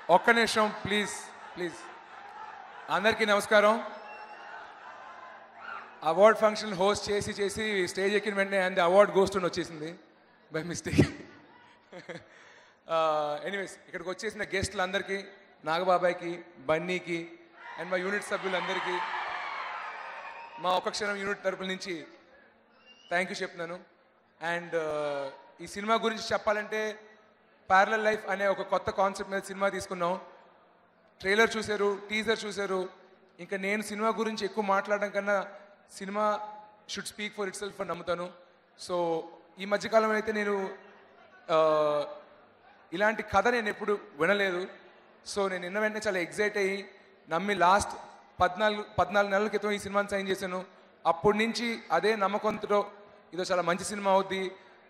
ఒక్క నిమిషం please please. అందరికీ నమస్కారం. అవార్డ్ ఫంక్షన్ హోస్ట్ చేసి స్టేజ్ ఎక్కిన వెంటనే అండ్ అవార్డ్ గోస్ట్ వచ్చేసింది బై మిస్టేక్. ఎనీవేస్, ఇక్కడికి వచ్చేసిన గెస్ట్లు అందరికీ, నాగబాబాయ్కి, బన్నీకి అండ్ మా యూనిట్ సభ్యులందరికీ మా ఒక్క క్షణం యూనిట్ తరపుల నుంచి థ్యాంక్ యూ చెప్తున్నాను. అండ్ ఈ సినిమా గురించి చెప్పాలంటే ప్యారలల్ లైఫ్ అనే ఒక కొత్త కాన్సెప్ట్ మీద సినిమా తీసుకున్నాం. ట్రైలర్ చూశారు, టీజర్ చూశారు. ఇంకా నేను సినిమా గురించి ఎక్కువ మాట్లాడడం కన్నా cinema should speak for itself అని నమ్ముతాను. సో ఈ మధ్యకాలంలో అయితే నేను ఇలాంటి కథ నేను ఎప్పుడు వినలేదు. సో నేను నిన్న వెంటనే చాలా ఎగ్జైట్ అయ్యి నమ్మి లాస్ట్ 14 నెలల క్రితం ఈ సినిమాని సైన్ చేశాను. అప్పటి నుంచి అదే నమ్మకంతో ఇదో చాలా మంచి సినిమా అవుద్ది,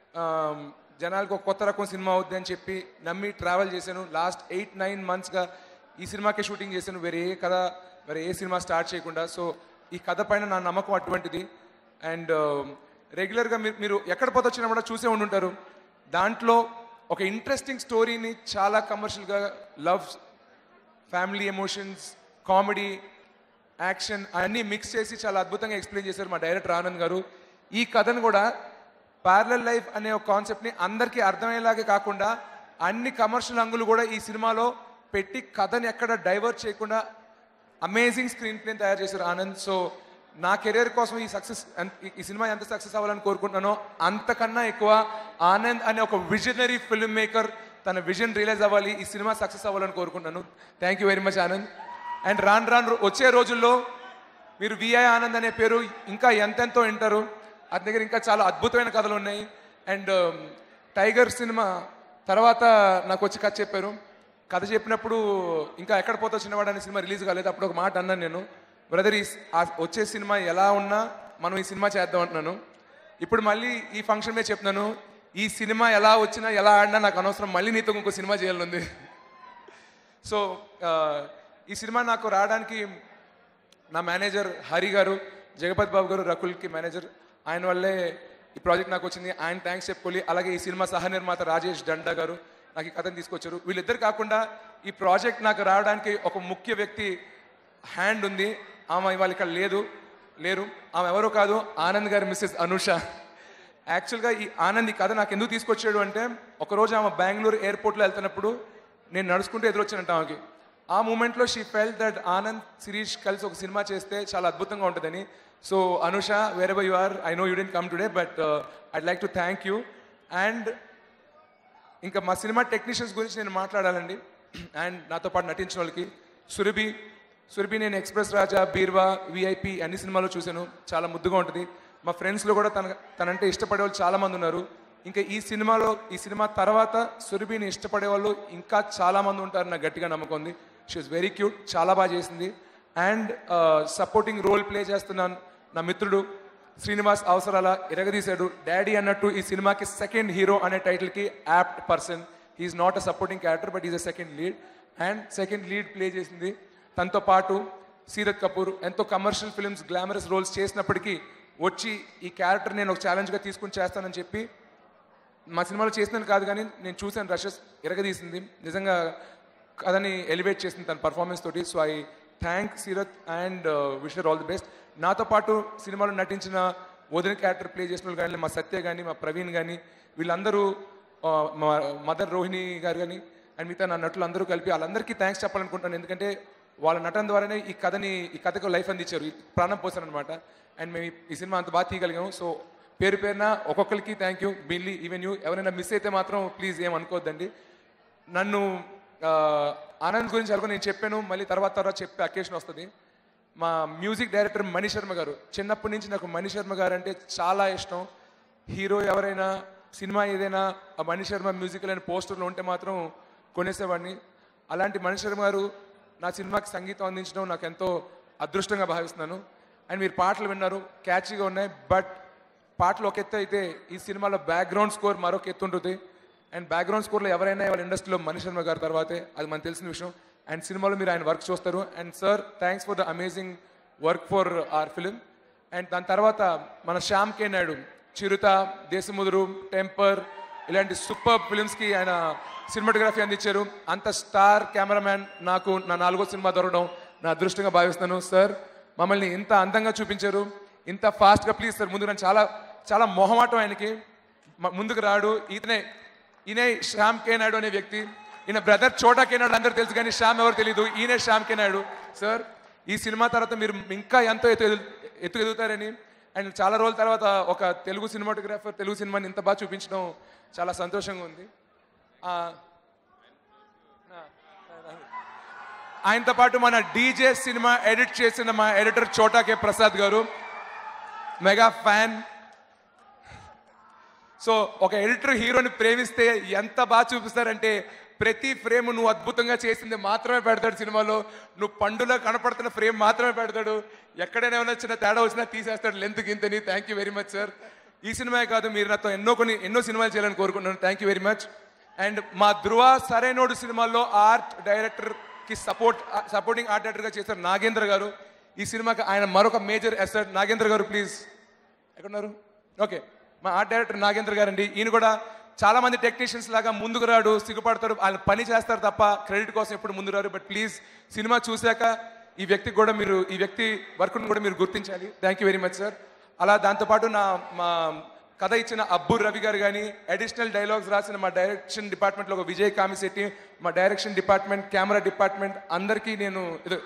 జనాలకు ఒక కొత్త రకం సినిమా అవుద్ది అని చెప్పి నమ్మి ట్రావెల్ చేశాను. లాస్ట్ 8-9 మంత్స్గా ఈ సినిమాకే షూటింగ్ చేశాను, వేరే ఏ సినిమా స్టార్ట్ చేయకుండా. సో ఈ కథ పైన నా నమ్మకం అటువంటిది. అండ్ రెగ్యులర్గా మీరు ఎక్కడ పోతే వచ్చినా కూడా చూసే ఉండుంటారు. దాంట్లో ఒక ఇంట్రెస్టింగ్ స్టోరీని చాలా కమర్షియల్గా love, family emotions, comedy, action అన్నీ మిక్స్ చేసి చాలా అద్భుతంగా ఎక్స్ప్లెయిన్ చేశారు మా డైరెక్టర్ ఆనంద్ గారు. ఈ కథను కూడా ప్యారలల్ లైఫ్ అనే ఒక కాన్సెప్ట్ని అందరికీ అర్థమయ్యేలాగే కాకుండా అన్ని కమర్షియల్ అంగులు కూడా ఈ సినిమాలో పెట్టి కథని ఎక్కడ డైవర్ట్ చేయకుండా అమేజింగ్ స్క్రీన్ ప్లేని తయారు చేశారు ఆనంద్. సో నా కెరీర్ కోసం ఈ సినిమా ఎంత సక్సెస్ అవ్వాలని కోరుకుంటున్నానో అంతకన్నా ఎక్కువ ఆనంద్ అనే ఒక విజనరీ ఫిల్మ్ మేకర్ తన విజన్ రియలైజ్ అవ్వాలి, ఈ సినిమా సక్సెస్ అవ్వాలని కోరుకుంటున్నాను. Thank you very much Anand. And రాను వచ్చే రోజుల్లో మీరు విఐ ఆనంద్ అనే పేరు ఇంకా ఎంతెంతో వింటారు. అతని దగ్గర ఇంకా చాలా అద్భుతమైన కథలు ఉన్నాయి. అండ్ టైగర్ సినిమా తర్వాత నాకు వచ్చి కథ చెప్పారు. కథ చెప్పినప్పుడు ఇంకా ఎక్కడ పోతా చిన్నవాడు అనే సినిమా రిలీజ్ కాలేదు. అప్పుడు ఒక మాట అన్నాను నేను, బ్రదర్ వచ్చే సినిమా ఎలా ఉన్నా మనం ఈ సినిమా చేద్దాం అంటున్నాను. ఇప్పుడు మళ్ళీ ఈ ఫంక్షన్ మీద చెప్తున్నాను, ఈ సినిమా ఎలా వచ్చినా ఎలా ఆడినా నాకు అనవసరం, మళ్ళీ నీతో ఇంకో సినిమా చేయాలనుంది. సో ఈ సినిమా నాకు రావడానికి నా మేనేజర్ హరి గారు, జగపతి బాబు గారు రకుల్కి మేనేజర్, ఆయన వల్లే ఈ ప్రాజెక్ట్ నాకు వచ్చింది. ఆయన థ్యాంక్స్ చెప్పుకోవాలి. అలాగే ఈ సినిమా సహ నిర్మాత రాజేష్ డండా గారు నాకు ఈ కథను తీసుకొచ్చారు. వీళ్ళిద్దరు కాకుండా ఈ ప్రాజెక్ట్ నాకు రావడానికి ఒక ముఖ్య వ్యక్తి హ్యాండ్ ఉంది. ఆమె ఇవాళ ఇక్కడ లేరు. ఆమె ఎవరో కాదు, ఆనంద్ గారి మిస్సెస్ అనూష. యాక్చువల్గా ఈ ఆనంద్ ఈ కథ నాకు ఎందుకు తీసుకొచ్చాడు అంటే, ఒకరోజు ఆమె బెంగళూరు ఎయిర్పోర్ట్లో వెళ్తున్నప్పుడు నేను నడుచుకుంటూ ఎదురొచ్చానంట ఆమెకి. ఆ మూమెంట్లో she felt that Anand, Sirish కలిసి ఒక సినిమా చేస్తే చాలా అద్భుతంగా ఉంటుందని. So Anusha, wherever you are, I know you didn't come today but I'd like to thank you. And ఇంకా మా సినిమా టెక్నీషియన్స్ గురించి నేను మాట్లాడాలండి. అండ్ నాతో పాటు నటించిన వాళ్ళకి సురభి నేను ఎక్స్ప్రెస్ రాజా, బీర్వా, విఐపి అన్ని సినిమాలో చూశాను. చాలా ముద్దుగా ఉంటుంది. మా ఫ్రెండ్స్లో కూడా తనంటే ఇష్టపడే వాళ్ళు చాలామంది ఉన్నారు. ఇంకా ఈ సినిమా తర్వాత సురభిని ఇష్టపడే వాళ్ళు ఇంకా చాలామంది ఉంటారు, నాకు గట్టిగా నమ్మకం ఉంది. షీ ఈస్ వెరీ క్యూట్, చాలా బాగా చేసింది. అండ్ సపోర్టింగ్ రోల్ ప్లే చేస్తున్నాను నా మిత్రుడు శ్రీనివాస్ అవసరాల ఎరగదీశాడు. డాడీ అన్నట్టు ఈ సినిమాకి సెకండ్ హీరో అనే టైటిల్కి apt person. He is not a supporting character but is a second lead. And second lead play చేసింది. తనతో పాటు సీరత్ కపూర్ ఎంతో కమర్షియల్ ఫిల్మ్స్, గ్లామరస్ రోల్స్ చేసినప్పటికీ వచ్చి ఈ క్యారెక్టర్ నేను ఒక ఛాలెంజ్గా తీసుకుని చేస్తానని చెప్పి మా సినిమాలో చేసినాను కాదు కానీ నేను చూశాను, రషెస్ ఎరగదీసింది. నిజంగా కథని ఎలివేట్ చేసింది తన పర్ఫార్మెన్స్ తోటి. So I thank Seerat and wish her all the best. నాతో పాటు సినిమాలో నటించిన వదిన క్యారెక్టర్ ప్లే చేసిన వాళ్ళు కానీ, మా సత్య కానీ, మా ప్రవీణ్ కానీ, వీళ్ళందరూ, మా మదర్ రోహిణి గారు కానీ అండ్ మిగతా నా నటులు అందరూ కలిపి వాళ్ళందరికీ థ్యాంక్స్ చెప్పాలనుకుంటాను. ఎందుకంటే వాళ్ళ నటన ద్వారానే ఈ కథకు లైఫ్ అందించారు, ఈ ప్రాణం పోసారు అనమాట. అండ్ మేము ఈ సినిమా అంత బాగా తీయగలిగాము. సో పేరున ఒక్కొక్కరికి thank you. Billy, even you. ఎవరైనా మిస్ అయితే మాత్రం ప్లీజ్ ఏం అనుకోవద్దండి. నన్ను ఆనంద్ గురించి అనుకో నేను చెప్పాను, మళ్ళీ తర్వాత చెప్పే అకేషన్ వస్తుంది. మా మ్యూజిక్ డైరెక్టర్ మణి శర్మ గారు, చిన్నప్పటి నుంచి నాకు మణి శర్మ గారు అంటే చాలా ఇష్టం. హీరో ఎవరైనా, సినిమా ఏదైనా ఆ మణి శర్మ మ్యూజికల్ అనే పోస్టర్లో ఉంటే మాత్రం కొనేసేవాడిని. అలాంటి మణి శర్మ గారు నా సినిమాకి సంగీతం అందించడం నాకు ఎంతో అదృష్టంగా భావిస్తున్నాను. అండ్ మీరు పాటలు విన్నారు, క్యాచీగా ఉన్నాయి. బట్ పాటలు ఒక ఎత్తు అయితే ఈ సినిమాలో బ్యాక్గ్రౌండ్ స్కోర్ మరొక ఎత్తు ఉంటుంది. అండ్ బ్యాక్గ్రౌండ్ స్కోర్లో ఎవరైనా వాళ్ళ ఇండస్ట్రీలో మణి శర్మ గారి తర్వాతే, అది మనకు తెలిసిన విషయం. అండ్ సినిమాలో మీరు ఆయన వర్క్ చూస్తారు. And sir, thanks for the amazing work for our film. And దాని తర్వాత మన శ్యామ్ కే నాయుడు, చిరుత, దేశముదురు, టెంపర్, ఇలాంటి సూపర్ ఫిలిమ్స్కి ఆయన సినిమాటోగ్రఫీ అందించారు. అంత స్టార్ కెమెరామ్యాన్ నాకు నా 4వ సినిమా దొరకడం నా అదృష్టంగా భావిస్తున్నాను. సార్ మమ్మల్ని ఇంత అందంగా చూపించారు, ఇంత ఫాస్ట్గా. ప్లీజ్ సార్ ముందుకు చాలా చాలా మొహమాటం ఆయనకి, ముందుకు రాడు. ఈయనే శ్యామ్ కే నాయుడు అనే వ్యక్తి. ఈయన బ్రదర్ చోటా కే నాయుడు అందరూ తెలుసు, కానీ శ్యామ్ ఎవరు తెలియదు. ఈయనే శ్యామ్ కే నాయుడు. సార్ ఈ సినిమా తర్వాత మీరు ఇంకా ఎంతో ఎత్తు ఎదుగుతారని, అండ్ చాలా రోజుల తర్వాత ఒక తెలుగు సినిమాటోగ్రాఫర్ తెలుగు సినిమాని ఇంత బాగా చూపించడం చాలా సంతోషంగా ఉంది. ఆయనతో పాటు మన డీజే సినిమా ఎడిట్ చేసిన మా ఎడిటర్ చోటా K Prasad garu mega fan. So ఒక ఎడిటర్ హీరోని ప్రేమిస్తే ఎంత బాగా చూపిస్తారంటే, ప్రతి ఫ్రేమ్ నువ్వు అద్భుతంగా చేసింది మాత్రమే పెడతాడు సినిమాలో, నువ్వు పండులో కనపడుతున్న ఫ్రేమ్ మాత్రమే పెడతాడు. ఎక్కడైనా ఏమైనా చిన్న తేడా వచ్చినా తీసేస్తాడు లెంత్ గింతని. Thank you very much sir. ఈ సినిమా కాదు, మీరు నాతో ఎన్నో సినిమాలు చేయాలని కోరుకుంటున్నాను. Thank you very much. And మా ధృవ సరైనోడు సినిమాల్లో ఆర్ట్ డైరెక్టర్కి సపోర్టింగ్ ఆర్ట్ డైరెక్టర్గా చేశారు నాగేంద్ర గారు. ఈ సినిమాకి ఆయన మరొక మేజర్ అసెట్. నాగేంద్ర గారు ప్లీజ్ ఎక్కడున్నారు? ఓకే, మా ఆర్ట్ డైరెక్టర్ నాగేంద్ర గారు అండి. ఈయన కూడా చాలా మంది టెక్నీషియన్స్ లాగా ముందుకు రాడు, సిగ్గుపడతారు, ఆయన పని చేస్తారు తప్ప క్రెడిట్ కోసం ఎప్పుడు ముందు రారు. బట్ ప్లీజ్ సినిమా చూశాక ఈ వ్యక్తికి కూడా మీరు, ఈ వ్యక్తి వర్క్ను కూడా మీరు గుర్తించాలి. Thank you very much sir. అలా దాంతోపాటు మా కథ ఇచ్చిన అబ్బూర్ రవి గారు కానీ, అడిషనల్ డైలాగ్స్ రాసిన మా డైరెక్షన్ డిపార్ట్మెంట్లో ఒక విజయ్ కామిశెట్టి, మా డైరెక్షన్ డిపార్ట్మెంట్, కెమెరా డిపార్ట్మెంట్ అందరికీ నేను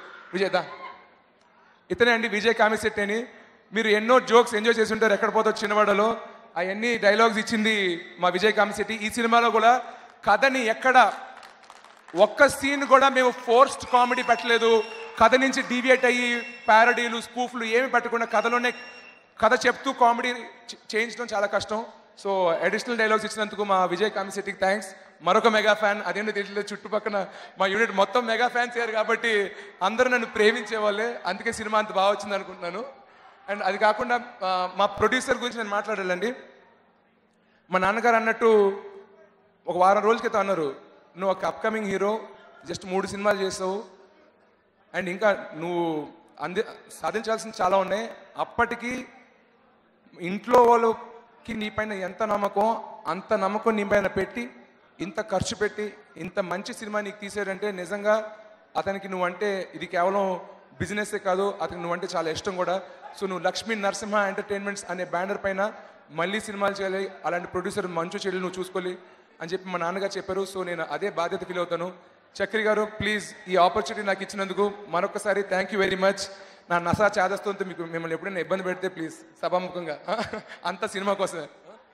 ఇతనే అండి విజయ్ కామిశెట్టి అని. మీరు ఎన్నో జోక్స్ ఎంజాయ్ చేసి ఉంటారు ఎక్కడ పోతావు చిన్నవాడలో, అవన్నీ డైలాగ్స్ ఇచ్చింది మా విజయ్ కామిశెట్టి. ఈ సినిమాలో కూడా కథని ఎక్కడ ఒక్క సీన్ కూడా మేము ఫోర్స్డ్ కామెడీ పెట్టలేదు. కథ నుంచి డీవియేట్ అయ్యి ప్యారడీలు స్పూఫ్లు ఏమి పెట్టకుండా కథలోనే కథ చెప్తూ కామెడీ చేయించడం చాలా కష్టం. సో అడిషనల్ డైలాగ్స్ ఇచ్చినందుకు మా విజయ్ కామిశెట్టికి థ్యాంక్స్. మరొక మెగా ఫ్యాన్, అదేంటో తెలియలేదు, చుట్టుపక్కల మా యూనిట్ మొత్తం మెగా ఫ్యాన్స్ అయ్యారు కాబట్టి అందరూ నన్ను ప్రేమించే వాళ్ళే, అందుకే సినిమా అంత బాగా వచ్చింది అనుకుంటున్నాను. అండ్ అది కాకుండా మా ప్రొడ్యూసర్ గురించి నేను మాట్లాడాలండి. మా నాన్నగారు అన్నట్టు ఒక వారం రోజుల క్రితం అన్నారు, నువ్వు ఒక అప్కమింగ్ హీరో, జస్ట్ 3 సినిమాలు చేస్తావు అండ్ ఇంకా నువ్వు సాధించాల్సింది చాలా ఉన్నాయి. అప్పటికి ఇంట్లో వాళ్ళకి నీ పైన ఎంత నమ్మకం, అంత నమ్మకం నీ పైన పెట్టి ఇంత ఖర్చు పెట్టి ఇంత మంచి సినిమా నీకు తీసాడంటే నిజంగా అతనికి నువ్వంటే ఇది కేవలం బిజినెస్సే కాదు, అతనికి నువ్వంటే చాలా ఇష్టం కూడా. సో నువ్వు లక్ష్మీ నరసింహ ఎంటర్టైన్మెంట్స్ అనే బ్యానర్ పైన మళ్ళీ సినిమాలు చేయాలి, అలాంటి ప్రొడ్యూసర్ మంచు చెల్లి నువ్వు చూసుకోవాలి అని చెప్పి మా నాన్నగారు చెప్పారు. సో నేను అదే బాధ్యత ఫీల్ అవుతాను. చక్రి గారు ప్లీజ్ ఈ ఆపర్చునిటీ నాకు ఇచ్చినందుకు మరొకసారి థ్యాంక్ యూ వెరీ మచ్. నా నసా చాదస్తుంటే మిమ్మల్ని ఎప్పుడైనా ఇబ్బంది పెడితే ప్లీజ్ సభాముఖంగా అంత సినిమా కోసమే.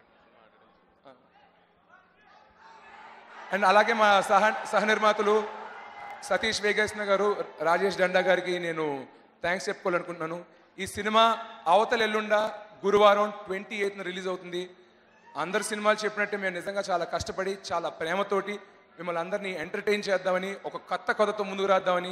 అండ్ అలాగే మా సహ నిర్మాతలు సతీష్ వేగేశ్న గారు, రాజేష్ డండా గారికి నేను థ్యాంక్స్ చెప్పుకోవాలనుకుంటున్నాను. ఈ సినిమా అవతల ఎల్లుండ గురువారం 28న రిలీజ్ అవుతుంది. అందరు సినిమాలు చెప్పినట్టే మేము నిజంగా చాలా కష్టపడి చాలా ప్రేమతోటి మిమ్మల్ని అందరినీ ఎంటర్టైన్ చేద్దామని, ఒక కొత్త కథతో ముందుకు రాద్దామని,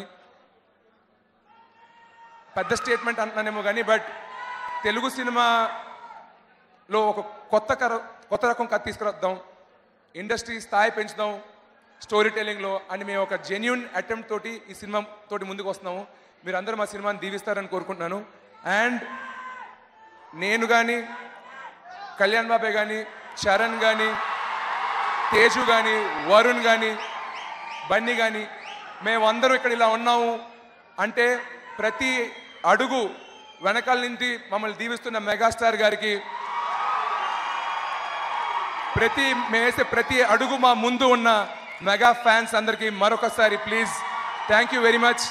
పెద్ద స్టేట్మెంట్ అంటున్నానేమో కానీ బట్ తెలుగు సినిమాలో ఒక కొత్త రకం కథ తీసుకురాద్దాం, ఇండస్ట్రీ స్థాయి పెంచుదాం స్టోరీ టెల్లింగ్లో అని మేము ఒక జెన్యూన్ అటెంప్ట్ తోటి ఈ సినిమా తోటి ముందుకు వస్తున్నాము. మీరు అందరూ మా సినిమాని దీవిస్తారని కోరుకుంటున్నాను. అండ్ నేను కానీ, కళ్యాణ్ బాబాయ్ కానీ, చరణ్ కానీ, తేజు కానీ, వరుణ్ కానీ, బన్నీ కానీ, మేమందరం ఇక్కడ ఇలా ఉన్నాము అంటే ప్రతి అడుగు వెనకాల నుంచి మమ్మల్ని దీవిస్తున్న మెగాస్టార్ గారికి, మేము వేసే ప్రతి అడుగు మా ముందు ఉన్న మెగా ఫ్యాన్స్ అందరికీ మరొకసారి please thank you very much.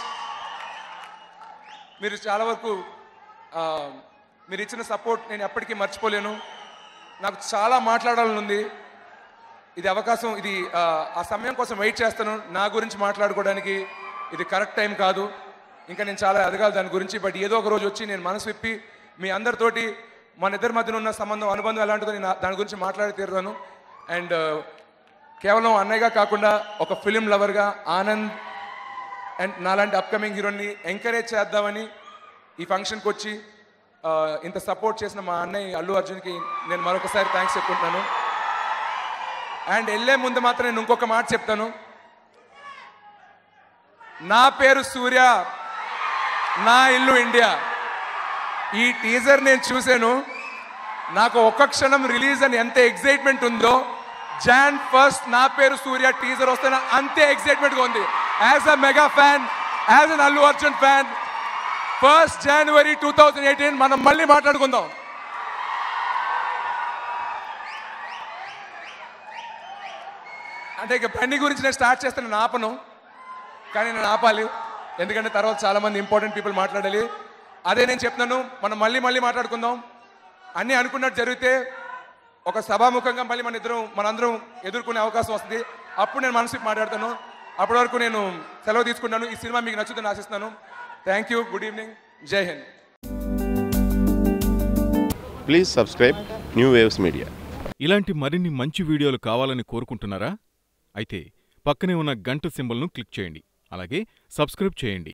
మీరు చాలా వరకు మీరు ఇచ్చిన సపోర్ట్ నేను ఎప్పటికీ మర్చిపోలేను. నాకు చాలా మాట్లాడాలని ఉంది. ఇది అవకాశం, ఇది ఆ సమయం కోసం వెయిట్ చేస్తాను. నా గురించి మాట్లాడుకోవడానికి ఇది కరెక్ట్ టైం కాదు, ఇంకా నేను చాలా ఎదగాలి దాని గురించి. బట్ ఏదో ఒక రోజు వచ్చి నేను మనసు విప్పి మీ అందరితోటి మన ఇద్దరి మధ్యన ఉన్న అనుబంధం ఎలాంటిదో నేను దాని గురించి మాట్లాడి తీరుతాను. అండ్ కేవలం అన్నయ్యగా కాకుండా ఒక ఫిలిం లవర్గా ఆనంద్ అండ్ నాలాంటి అప్కమింగ్ హీరోని ఎంకరేజ్ చేద్దామని ఈ ఫంక్షన్కి వచ్చి ఇంత సపోర్ట్ చేసిన మా అన్నయ్య అల్లు అర్జున్కి నేను మరొకసారి థ్యాంక్స్ చెప్పుకుంటున్నాను. అండ్ వెళ్ళే ముందు మాత్రం నేను ఇంకొక మాట చెప్తాను. నా పేరు సూర్య, నా ఇల్లు ఇండియా. ఈ టీజర్ నేను చూశాను, నాకు ఒక్క క్షణం రిలీజ్ అని ఎంత ఎగ్జైట్మెంట్ ఉందో Jan 1st నా పేరు సూర్య టీజర్ వస్తేనే అంతే ఎక్సైట్మెంట్గా ఉంది. As a mega fan, as an Allu Arjun fan, 1st January 2018 మనం మళ్ళీ మాట్లాడుకుందాం. అంటే ఇక బండి గురించి నేను స్టార్ట్ చేస్తే నేను ఆపను, కానీ నేను ఆపాలి, ఎందుకంటే తర్వాత చాలామంది ఇంపార్టెంట్ పీపుల్ మాట్లాడాలి. అదే నేను చెప్తున్నాను, మనం మళ్ళీ మాట్లాడుకుందాం. అన్నీ అనుకున్నట్టు జరిగితే ఒక సభాముఖంగా మళ్ళీ మనందరం ఎదుర్కొనే అవకాశం వస్తుంది. అప్పుడు నేను మనసుకి మాట్లాడతాను. అప్పటి వరకు నేను సెలవు తీసుకున్నాను. ఈ సినిమా మీకు నచ్చుతుందని ఆశిస్తున్నాను. Thank you, good evening, Jai Hind. Please subscribe New Waves Media. ఇలాంటి మరిన్ని మంచి వీడియోలు కావాలని కోరుకుంటున్నారా? అయితే పక్కనే ఉన్న గంట సింబల్ను క్లిక్ చేయండి. అలాగే సబ్స్క్రైబ్ చేయండి.